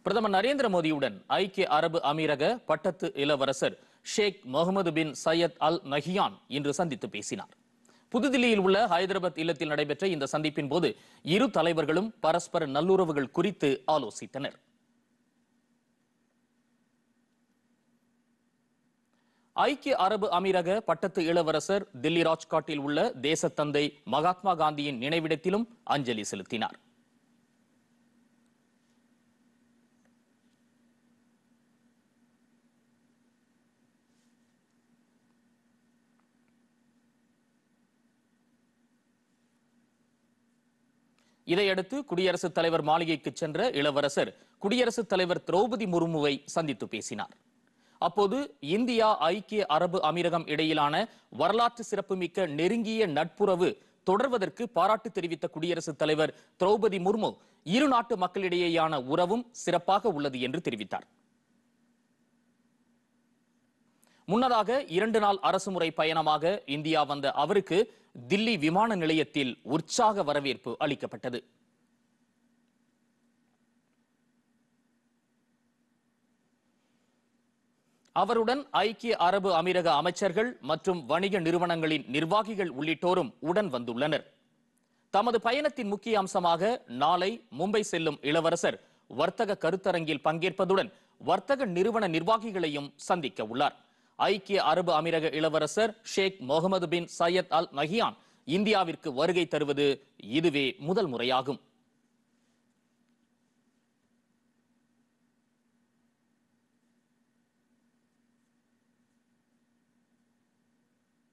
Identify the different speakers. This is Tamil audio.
Speaker 1: பிரதமர் நரேந்திர மோடியுடன் ஐக்கிய அரபு அமீரக பட்டத்து இளவரசர் Sheikh Mohammed bin Zayed Al Nahyan இன்று சந்தித்து பேசினார். புதுதில்லியில் உள்ள ஹைதராபாத் இல்லத்தில் நடைபெற்ற இந்த சந்திப்பின் போது இரு தலைவர்களும் பரஸ்பர நல்லுறவுகள் குறித்து ஆலோசித்தனர். ஐக்கிய அரபு அமீரக பட்டத்து இளவரசர் தில்லி ராஜ்காட்டில் உள்ள தேசத்தந்தை மகாத்மா காந்தியின் நினைவிடத்திலும் அஞ்சலி செலுத்தினார். இதையடுத்து குடியரசுத் தலைவர் மாளிகைக்கு சென்ற இளவரசர் குடியரசுத் தலைவர் திரௌபதி முர்முவை சந்தித்து பேசினார். அப்போது இந்தியா ஐக்கிய அரபு அமீரகம் இடையிலான வரலாற்று சிறப்புமிக்க நெருங்கிய நட்புறவு தொடர்வதற்கு பாராட்டு தெரிவித்த குடியரசுத் தலைவர் திரௌபதி முர்மு இரு நாட்டு மக்களிடையேயான உறவும் சிறப்பாக உள்ளது என்று தெரிவித்தார். முன்னதாக 2 நாள் அரசுமுறை பயணமாக இந்தியா வந்த அவருக்கு தில்லி விமான நிலையத்தில் உற்சாக வரவேற்பு அளிக்கப்பட்டது. அவருடன் ஐக்கிய அரபு அமீரக அமைச்சர்கள் மற்றும் வணிக நிறுவனங்களின் நிர்வாகிகள் உள்ளிட்டோரும் உடன் வந்துள்ளனர். தமது பயணத்தின் முக்கிய அம்சமாக நாளை மும்பை செல்லும் இளவரசர் வர்த்தக கருத்தரங்கில் பங்கேற்பதுடன் வர்த்தக நிறுவன நிர்வாகிகளையும் சந்திக்க உள்ளார். ஐக்கிய அரபு அமீரக இளவரசர் Sheikh Mohammed bin Zayed Al Nahyan இந்தியாவிற்கு வருகை தருவது இதுவே முதல் முறையாகும்.